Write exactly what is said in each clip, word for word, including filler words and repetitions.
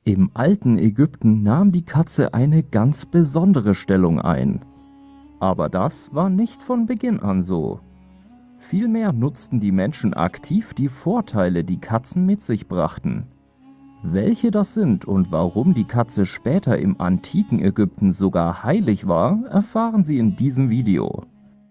Im alten Ägypten nahm die Katze eine ganz besondere Stellung ein. Aber das war nicht von Beginn an so. Vielmehr nutzten die Menschen aktiv die Vorteile, die Katzen mit sich brachten. Welche das sind und warum die Katze später im antiken Ägypten sogar heilig war, erfahren Sie in diesem Video.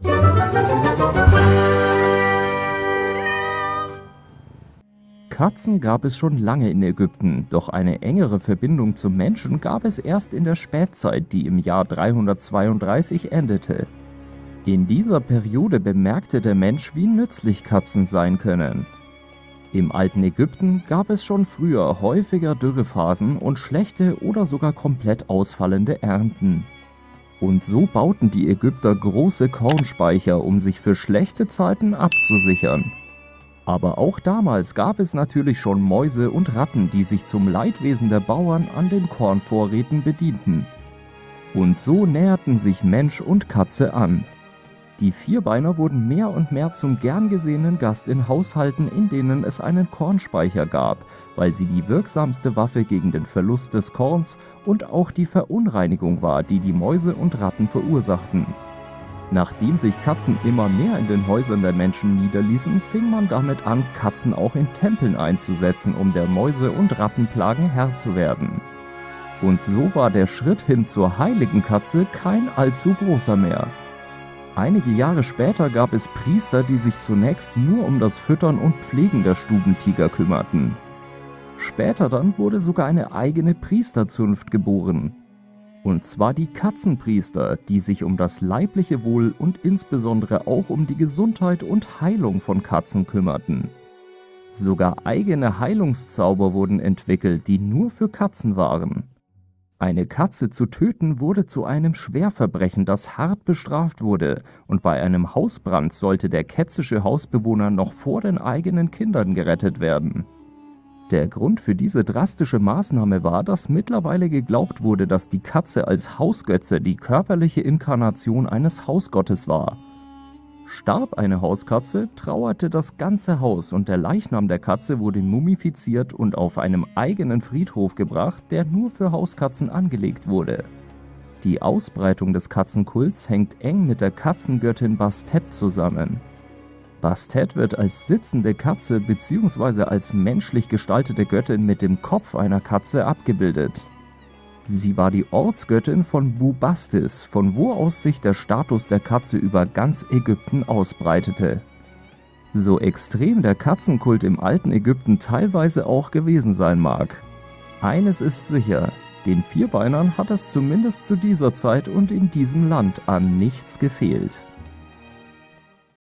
Katzen gab es schon lange in Ägypten, doch eine engere Verbindung zum Menschen gab es erst in der Spätzeit, die im Jahr dreihundertzweiunddreißig endete. In dieser Periode bemerkte der Mensch, wie nützlich Katzen sein können. Im alten Ägypten gab es schon früher häufiger Dürrephasen und schlechte oder sogar komplett ausfallende Ernten. Und so bauten die Ägypter große Kornspeicher, um sich für schlechte Zeiten abzusichern. Aber auch damals gab es natürlich schon Mäuse und Ratten, die sich zum Leidwesen der Bauern an den Kornvorräten bedienten. Und so näherten sich Mensch und Katze an. Die Vierbeiner wurden mehr und mehr zum gern gesehenen Gast in Haushalten, in denen es einen Kornspeicher gab, weil sie die wirksamste Waffe gegen den Verlust des Korns und auch die Verunreinigung war, die die Mäuse und Ratten verursachten. Nachdem sich Katzen immer mehr in den Häusern der Menschen niederließen, fing man damit an, Katzen auch in Tempeln einzusetzen, um der Mäuse- und Rattenplagen Herr zu werden. Und so war der Schritt hin zur heiligen Katze kein allzu großer mehr. Einige Jahre später gab es Priester, die sich zunächst nur um das Füttern und Pflegen der Stubentiger kümmerten. Später dann wurde sogar eine eigene Priesterzunft geboren. Und zwar die Katzenpriester, die sich um das leibliche Wohl und insbesondere auch um die Gesundheit und Heilung von Katzen kümmerten. Sogar eigene Heilungszauber wurden entwickelt, die nur für Katzen waren. Eine Katze zu töten wurde zu einem Schwerverbrechen, das hart bestraft wurde, und bei einem Hausbrand sollte der ketzische Hausbewohner noch vor den eigenen Kindern gerettet werden. Der Grund für diese drastische Maßnahme war, dass mittlerweile geglaubt wurde, dass die Katze als Hausgötze die körperliche Inkarnation eines Hausgottes war. Starb eine Hauskatze, trauerte das ganze Haus und der Leichnam der Katze wurde mumifiziert und auf einem eigenen Friedhof gebracht, der nur für Hauskatzen angelegt wurde. Die Ausbreitung des Katzenkults hängt eng mit der Katzengöttin Bastet zusammen. Bastet wird als sitzende Katze bzw. als menschlich gestaltete Göttin mit dem Kopf einer Katze abgebildet. Sie war die Ortsgöttin von Bubastis, von wo aus sich der Status der Katze über ganz Ägypten ausbreitete. So extrem der Katzenkult im alten Ägypten teilweise auch gewesen sein mag. Eines ist sicher, den Vierbeinern hat es zumindest zu dieser Zeit und in diesem Land an nichts gefehlt.